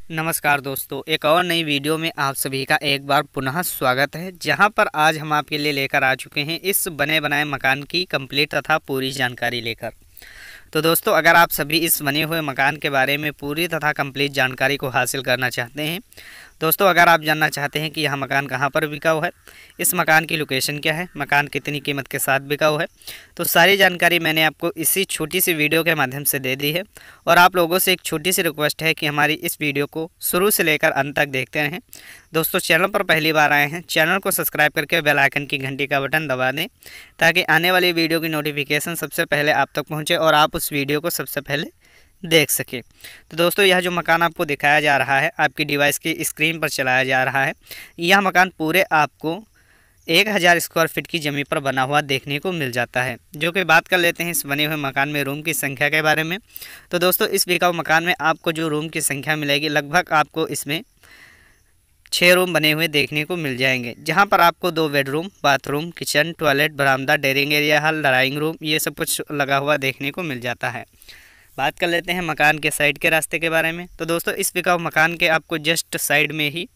नमस्कार दोस्तों, एक और नई वीडियो में आप सभी का एक बार पुनः स्वागत है। जहां पर आज हम आपके लिए लेकर आ चुके हैं इस बने बनाए मकान की कंप्लीट तथा पूरी जानकारी लेकर। तो दोस्तों, अगर आप सभी इस बने हुए मकान के बारे में पूरी तथा कंप्लीट जानकारी को हासिल करना चाहते हैं, दोस्तों अगर आप जानना चाहते हैं कि यह मकान कहां पर बिका हुआ है, इस मकान की लोकेशन क्या है, मकान कितनी कीमत के साथ बिका हुआ है, तो सारी जानकारी मैंने आपको इसी छोटी सी वीडियो के माध्यम से दे दी है। और आप लोगों से एक छोटी सी रिक्वेस्ट है कि हमारी इस वीडियो को शुरू से लेकर अंत तक देखते रहें। दोस्तों, चैनल पर पहली बार आए हैं, चैनल को सब्सक्राइब करके बेल आइकन की घंटी का बटन दबा दें ताकि आने वाली वीडियो की नोटिफिकेशन सबसे पहले आप तक पहुँचे और आप उस वीडियो को सबसे पहले देख सके। तो दोस्तों, यह जो मकान आपको दिखाया जा रहा है, आपकी डिवाइस की स्क्रीन पर चलाया जा रहा है, यह मकान पूरे आपको 1000 स्क्वायर फीट की ज़मीन पर बना हुआ देखने को मिल जाता है। जो कि बात कर लेते हैं इस बने हुए मकान में रूम की संख्या के बारे में। तो दोस्तों, इस बिकाऊ मकान में आपको जो रूम की संख्या मिलेगी, लगभग आपको इसमें 6 रूम बने हुए देखने को मिल जाएंगे। जहां पर आपको 2 बेडरूम, बाथरूम, किचन, टॉयलेट, बरामदा, dining area, hall, drawing room, ये सब कुछ लगा हुआ देखने को मिल जाता है। बात कर लेते हैं मकान के साइड के रास्ते के बारे में। तो दोस्तों, इस बिकाऊ मकान के आपको जस्ट साइड में ही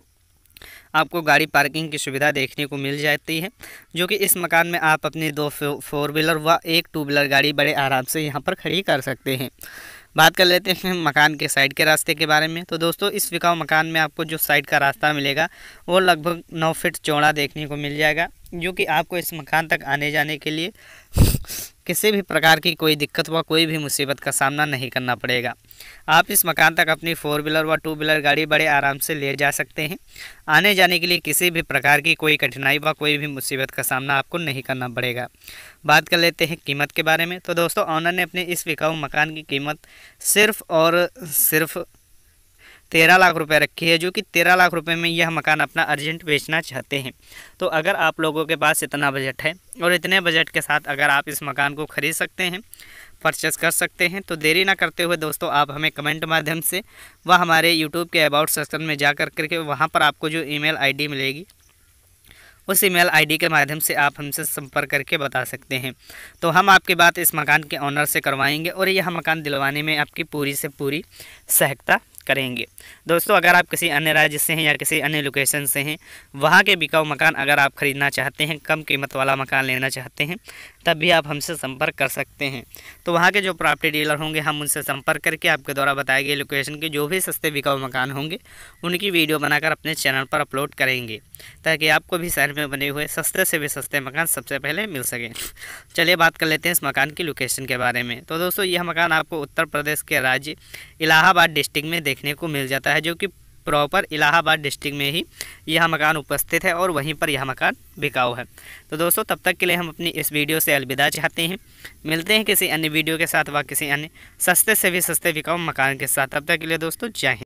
आपको गाड़ी पार्किंग की सुविधा देखने को मिल जाती है, जो कि इस मकान में आप अपनी 2 फोर व्हीलर व 1 टू व्हीलर गाड़ी बड़े आराम से यहां पर खड़ी कर सकते हैं। बात कर लेते हैं मकान के साइड के रास्ते के बारे में। तो दोस्तों, इस बिकाऊ मकान में आपको जो साइड का रास्ता मिलेगा वो लगभग 9 फीट चौड़ा देखने को मिल जाएगा, जो कि आपको इस मकान तक आने जाने के लिए किसी भी प्रकार की कोई दिक्कत व कोई भी मुसीबत का सामना नहीं करना पड़ेगा। आप इस मकान तक अपनी 4 व्हीलर व 2 व्हीलर गाड़ी बड़े आराम से ले जा सकते हैं। आने जाने के लिए किसी भी प्रकार की कोई कठिनाई व कोई भी मुसीबत का सामना आपको नहीं करना पड़ेगा। बात कर लेते हैं कीमत के बारे में। तो दोस्तों, ऑनर ने अपने इस बिकाऊ मकान की कीमत सिर्फ और सिर्फ 13 लाख रुपए रखी है, जो कि 13 लाख रुपए में यह मकान अपना अर्जेंट बेचना चाहते हैं। तो अगर आप लोगों के पास इतना बजट है और इतने बजट के साथ अगर आप इस मकान को खरीद सकते हैं, परचेस कर सकते हैं, तो देरी ना करते हुए दोस्तों आप हमें कमेंट माध्यम से व हमारे यूट्यूब के अबाउट सेक्शन में जा करके वहाँ पर आपको जो ईमेल आईडी मिलेगी, उस ईमेल आईडी के माध्यम से आप हमसे संपर्क करके बता सकते हैं। तो हम आपकी बात इस मकान के ऑनर से करवाएंगे और यह मकान दिलवाने में आपकी पूरी से पूरी सहायता करेंगे। दोस्तों, अगर आप किसी अन्य राज्य से हैं या किसी अन्य लोकेशन से हैं, वहाँ के बिकाऊ मकान अगर आप ख़रीदना चाहते हैं, कम कीमत वाला मकान लेना चाहते हैं, तब भी आप हमसे संपर्क कर सकते हैं। तो वहाँ के जो प्रॉपर्टी डीलर होंगे, हम उनसे संपर्क करके आपके द्वारा बताए गए लोकेशन के जो भी सस्ते बिकाऊ मकान होंगे उनकी वीडियो बनाकर अपने चैनल पर अपलोड करेंगे, ताकि आपको भी शहर में बने हुए सस्ते से भी सस्ते मकान सबसे पहले मिल सकें। चलिए बात कर लेते हैं इस मकान की लोकेशन के बारे में। तो दोस्तों, यह मकान आपको उत्तर प्रदेश के राज्य इलाहाबाद डिस्ट्रिक्ट में देखने को मिल जाता है, जो कि प्रॉपर इलाहाबाद डिस्ट्रिक्ट में ही यह मकान उपस्थित है और वहीं पर यह मकान बिकाऊ है। तो दोस्तों, तब तक के लिए हम अपनी इस वीडियो से अलविदा चाहते हैं। मिलते हैं किसी अन्य वीडियो के साथ व किसी अन्य सस्ते से भी सस्ते बिकाऊ मकान के साथ। तब तक के लिए दोस्तों, जय हिंद।